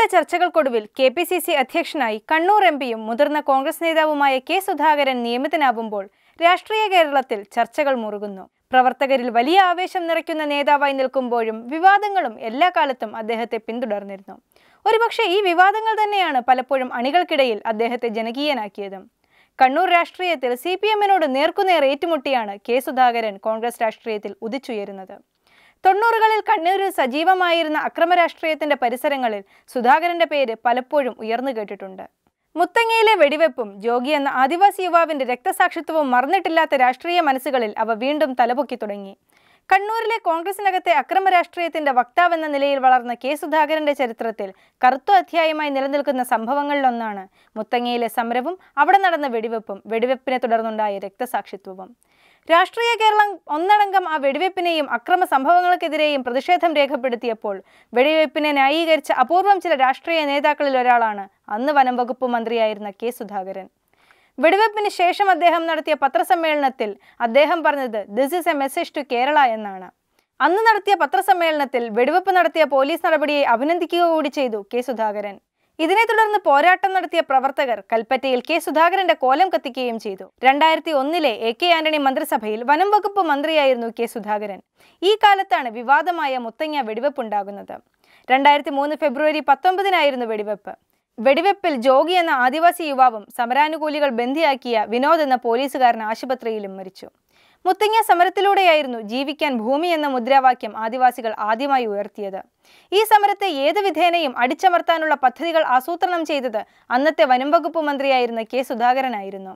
നീണ്ട ചർച്ചകൾക്കൊടുവിൽ കെ.പി.സി.സി അധ്യക്ഷനായി കണ്ണൂർ എംപിയും മുതിർന്ന കോൺഗ്രസ് നേതാവുമായ കെ. സുധാകരൻ നിയമിതനാകുമ്പോൾ രാഷ്ട്രീയ കേരളത്തിൽ ചർച്ചകൾ മുറുകുന്നു. പ്രവർത്തകരിൽ വലിയ ആവേശം നിറയ്ക്കുന്ന നേതാവായി നിൽക്കുമ്പോഴും വിവാദങ്ങളും എല്ലാ കാലത്തും അദ്ദേഹത്തെ പിന്തുടർന്നിരുന്നു. ഒരുപക്ഷെ ഈ വിവാദങ്ങൾ തന്നെയാണ് പലപ്പോഴും അണികൾക്കിടയിൽ അദ്ദേഹത്തെ ജനകീയനാക്കിയത്. കണ്ണൂർ രാഷ്ട്രീയത്തിൽ CPM-നോട് നേർക്കുനേർ ഏറ്റുമുട്ടിയാണ് കെ. സുധാകരൻ കോൺഗ്രസ് രാഷ്ട്രീയത്തിൽ ഉദിച്ചുയരുന്നത്. 90കളിൽ കണ്ണൂരിൽ സജീവമായിരുന്ന അക്രമ രാഷ്ട്രീയത്തിന്റെ പരിസരങ്ങളിൽ സുധാകരന്റെ പേര് പലപ്പോഴും ഉയർന്നു കേട്ടിട്ടുണ്ട്. മുത്തങ്ങയിലെ വെടിവെപ്പും ജോഗി എന്ന ആദിവാസി യുവാവിന്റെ രക്തസാക്ഷിത്വവും മറന്നിട്ടില്ലാത്ത രാഷ്ട്രീയ മനസ്സുകളിൽ അവ വീണ്ടും തലപൊക്കി തുടങ്ങി. കണ്ണൂരിലെ കോൺഗ്രസിനകത്തെ അക്രമ രാഷ്ട്രീയത്തിന്റെ വക്താവെന്ന നിലയിൽ വളർന്ന കെ. സുധാകരന്റെ ചരിത്രത്തിൽ കറുത്ത അധ്യായമായി നിലനിൽക്കുന്ന സംഭവങ്ങളിലൊന്നാണ് മുത്തങ്ങയിലെ സമരവും അവിടെ നടന്ന വെടിവെപ്പും വെടിവെപ്പിനെ തുടർന്നുണ്ടായ രക്തസാക്ഷിത്വവും. രാഷ്ട്രീയ കേരളം ഒന്നടങ്കം ആ വെടിവെപ്പിനെയും അക്രമ സംഭവങ്ങൾക്കെതിരെയും പ്രതിഷേധം രേഖപ്പെടുത്തിയപ്പോൾ വെടിവെപ്പിനെ ന്യായീകരിച്ച അപൂർവം ചില രാഷ്ട്രീയ നേതാക്കളിൽ ഒരാളാണ് അന്ന് വനം വകുപ്പ് മന്ത്രിയായിരുന്ന കെ. സുധാകരൻ. വെടിവെപ്പിന് ശേഷം അദ്ദേഹം നടത്തിയ പത്രസമ്മേളനത്തിൽ അദ്ദേഹം പറഞ്ഞത് "this is a message to Kerala" എന്നാണ്. അന്ന് നടത്തിയ പത്രസമ്മേളനത്തിൽ വെടിവെപ്പ് നടത്തിയ പോലീസ് നടപടിയെ അഭിനന്ദിക്കുക കൂടി ചെയ്തു കെ. സുധാകരൻ. ഇതിനെ തുടർന്ന് പോരാട്ടം നടത്തിയ പ്രവർത്തകർ കൽപ്പറ്റയിൽ കെ. സുധാകരന്റെ കോലം കത്തിക്കുകയും ചെയ്തു. 2001 AK ആന്റണി മന്ത്രിസഭയിൽ വനം വകുപ്പ് മന്ത്രിയായിരുന്നു കെ. സുധാകരൻ. ഈ കാലത്താണ് വിവാദമായ മുത്തങ്ങ വെടിവെപ്പുണ്ടാകുന്നത്. 2003 ഫെബ്രുവരി 19 വെടിവെപ്പ്. വെടിവെപ്പിൽ ജോഗി എന്ന ആദിവാസി യുവാവും സമരാനുകൂലികൾ ബന്ദിയാക്കിയ വിനോദ് എന്ന പോലീസുകാരൻ ആശുപത്രിയിലും മരിച്ചു. മുത്തങ്ങ സമരത്തിലൂടെയായിരുന്നു ജീവിക്കാൻ ഭൂമി എന്ന മുദ്രാവാക്യം ആദിവാസികൾ ആദ്യമായി ഉയർത്തിയത്. ഈ സമരത്തെ ഏത് വിധേനയും അടിച്ചമർത്താനുള്ള പദ്ധതികൾ ആസൂത്രണം ചെയ്തത് അന്നത്തെ വനം വകുപ്പ് മന്ത്രിയായിരുന്ന കെ. സുധാകരനായിരുന്നു.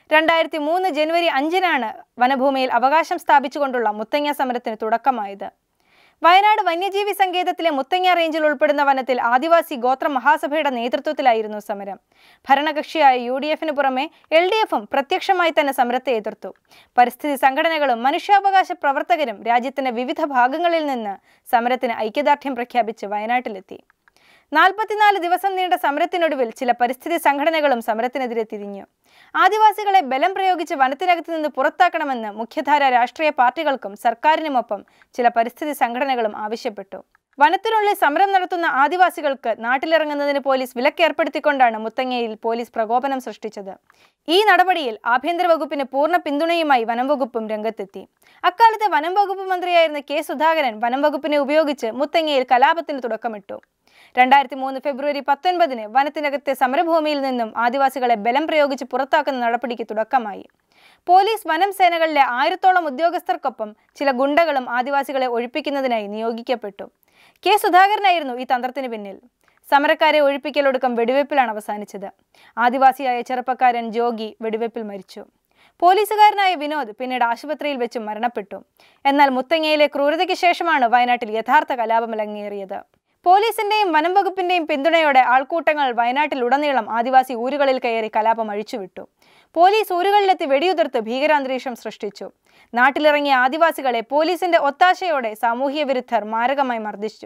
2003 ജനുവരി 5 വനഭൂമിയിൽ അവകാശം സ്ഥാപിച്ചുകൊണ്ടുള്ള മുത്തങ്ങ സമരത്തിന് തുടക്കമായത്. വയനാട് വന്യജീവി സങ്കേതത്തിലെ മുത്തങ്ങ റേഞ്ചിൽ ഉൾപ്പെടുന്ന വനത്തിൽ ആദിവാസി ഗോത്ര മഹാസഭയുടെ നേതൃത്വത്തിലായിരുന്നു സമരം. ഭരണകക്ഷിയായ UDF-ന് പുറമെ LDF-ഉം പ്രത്യക്ഷമായി തന്നെ സമരത്തെ എതിർത്തു. പരിസ്ഥിതി സംഘടനകളും മനുഷ്യാവകാശ പ്രവർത്തകരും രാജ്യത്തിന്റെ വിവിധ ഭാഗങ്ങളിൽ നിന്ന് സമരത്തിന് ഐക്യദാർഢ്യം പ്രഖ്യാപിച്ച് വയനാട്ടിലെത്തി. 44 ദിവസം നീണ്ട സമരത്തിനൊടുവിൽ ചില പരിസ്ഥിതി സംഘടനകളും സമരത്തിനെതിരെ തിരിഞ്ഞു. ആദിവാസികളെ ബലം പ്രയോഗിച്ച് വനത്തിനകത്ത് നിന്ന് പുറത്താക്കണമെന്ന് മുഖ്യധാര രാഷ്ട്രീയ പാർട്ടികൾക്കും സർക്കാരിനുമൊപ്പം ചില പരിസ്ഥിതി സംഘടനകളും ആവശ്യപ്പെട്ടു. വനത്തിനുള്ളിൽ സമരം നടത്തുന്ന ആദിവാസികൾക്ക് നാട്ടിലിറങ്ങുന്നതിന് പോലീസ് വിലക്കേർപ്പെടുത്തിക്കൊണ്ടാണ് മുത്തങ്ങയിൽ പോലീസ് പ്രകോപനം സൃഷ്ടിച്ചത്. ഈ നടപടിയിൽ ആഭ്യന്തര വകുപ്പിന് പൂർണ്ണ പിന്തുണയുമായി വനം വകുപ്പും രംഗത്തെത്തി. അക്കാലത്തെ വനം വകുപ്പ് മന്ത്രിയായിരുന്ന കെ. സുധാകരൻ വനം വകുപ്പിനെ ഉപയോഗിച്ച് മുത്തങ്ങയിൽ കലാപത്തിന് തുടക്കമിട്ടു. 2003 ഫെബ്രുവരി 19 വനത്തിനകത്തെ സമരഭൂമിയിൽ നിന്നും ആദിവാസികളെ ബലം പ്രയോഗിച്ച് പുറത്താക്കുന്ന നടപടിക്ക് തുടക്കമായി. പോലീസ് വനം സേനകളിലെ 1000-ഓളം ഉദ്യോഗസ്ഥർക്കൊപ്പം ചില ഗുണ്ടകളും ആദിവാസികളെ ഒഴിപ്പിക്കുന്നതിനായി നിയോഗിക്കപ്പെട്ടു. കെ. സുധാകരനായിരുന്നു ഈ തന്ത്രത്തിന് പിന്നിൽ. സമരക്കാരെ ഒഴിപ്പിക്കലൊടുക്കം വെടിവെപ്പിലാണ് അവസാനിച്ചത്. ആദിവാസിയായ ചെറുപ്പക്കാരൻ ജോഗി വെടിവെപ്പിൽ മരിച്ചു. പോലീസുകാരനായ വിനോദ് പിന്നീട് ആശുപത്രിയിൽ വെച്ച് മരണപ്പെട്ടു. എന്നാൽ മുത്തങ്ങയിലെ ക്രൂരതയ്ക്ക് ശേഷമാണ് വയനാട്ടിൽ യഥാർത്ഥ കലാപം അരങ്ങേറിയത്. പോലീസിന്റെയും വനം വകുപ്പിന്റെയും പിന്തുണയോടെ ആൾക്കൂട്ടങ്ങൾ വയനാട്ടിലുടനീളം ആദിവാസി ഊരുകളിൽ കയറി കലാപം അഴിച്ചുവിട്ടു. പോലീസ് ഊരുകളിലെത്തി വെടിയുതിർത്ത് ഭീകരാന്തരീക്ഷം സൃഷ്ടിച്ചു. നാട്ടിലിറങ്ങിയ ആദിവാസികളെ പോലീസിന്റെ ഒത്താശയോടെ സാമൂഹ്യ വിരുദ്ധർ മാരകമായി മർദ്ദിച്ചു.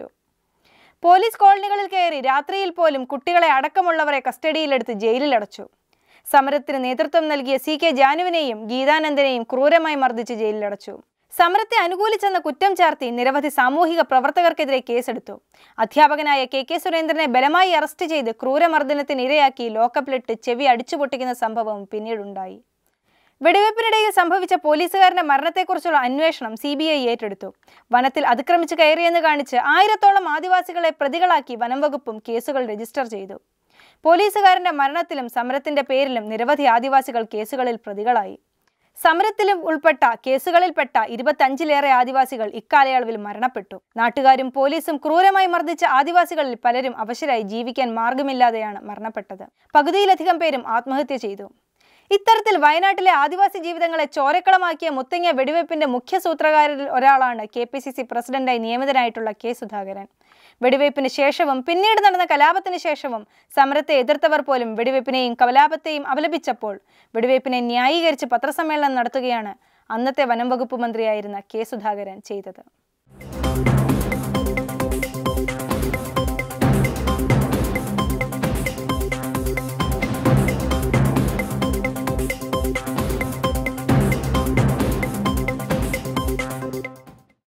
പോലീസ് കോളനികളിൽ കയറി രാത്രിയിൽ പോലും കുട്ടികളെ അടക്കമുള്ളവരെ കസ്റ്റഡിയിലെടുത്ത് ജയിലിലടച്ചു. സമരത്തിന് നേതൃത്വം നൽകിയ CK ജാനുവിനെയും ഗീതാനന്ദനെയും ക്രൂരമായി മർദ്ദിച്ച് ജയിലിലടച്ചു. സമരത്തെ അനുകൂലിച്ചെന്ന കുറ്റം ചാർത്തി നിരവധി സാമൂഹിക പ്രവർത്തകർക്കെതിരെ കേസെടുത്തു. അധ്യാപകനായ KK സുരേന്ദ്രനെ ബലമായി അറസ്റ്റ് ചെയ്ത് ക്രൂരമർദ്ദനത്തിന് ഇരയാക്കി ലോക്കപ്പിലിട്ട് ചെവി അടിച്ചുപൊട്ടിക്കുന്ന സംഭവം പിന്നീടുണ്ടായി. വെടിവെപ്പിനിടയിൽ സംഭവിച്ച പോലീസുകാരന്റെ മരണത്തെക്കുറിച്ചുള്ള അന്വേഷണം CBI ഏറ്റെടുത്തു. വനത്തിൽ അതിക്രമിച്ച് കയറിയെന്ന് കാണിച്ച് 1000-ഓളം ആദിവാസികളെ പ്രതികളാക്കി വനം വകുപ്പും കേസുകൾ രജിസ്റ്റർ ചെയ്തു. പോലീസുകാരന്റെ മരണത്തിലും സമരത്തിന്റെ പേരിലും നിരവധി ആദിവാസികൾ കേസുകളിൽ പ്രതികളായി. സമരത്തിലും ഉൾപ്പെട്ട കേസുകളിൽപ്പെട്ട 25-ലേറെ ആദിവാസികൾ ഇക്കാലയളവിൽ മരണപ്പെട്ടു. നാട്ടുകാരും പോലീസും ക്രൂരമായി മർദ്ദിച്ച ആദിവാസികളിൽ പലരും അവശരായി ജീവിക്കാൻ മാർഗമില്ലാതെയാണ് മരണപ്പെട്ടത്. പകുതിയിലധികം പേരും ആത്മഹത്യ ചെയ്തു. ഇത്തരത്തിൽ വയനാട്ടിലെ ആദിവാസി ജീവിതങ്ങളെ ചോരക്കളമാക്കിയ മുത്തങ്ങ വെടിവെപ്പിന്റെ മുഖ്യ സൂത്രധാരിൽ ഒരാളാണ് KPCC പ്രസിഡന്റായി നിയമിതനായിട്ടുള്ള കെ. സുധാകരൻ. വെടിവെപ്പിന് ശേഷവും പിന്നീട് നടന്ന കലാപത്തിന് ശേഷവും സമരത്തെ എതിർത്തവർ പോലും വെടിവെപ്പിനെയും കലാപത്തെയും അപലപിച്ചപ്പോൾ വെടിവെപ്പിനെ ന്യായീകരിച്ച് പത്രസമ്മേളനം നടത്തുകയാണ് അന്നത്തെ വനം വകുപ്പ് മന്ത്രിയായിരുന്ന കെ. സുധാകരൻ ചെയ്തത്.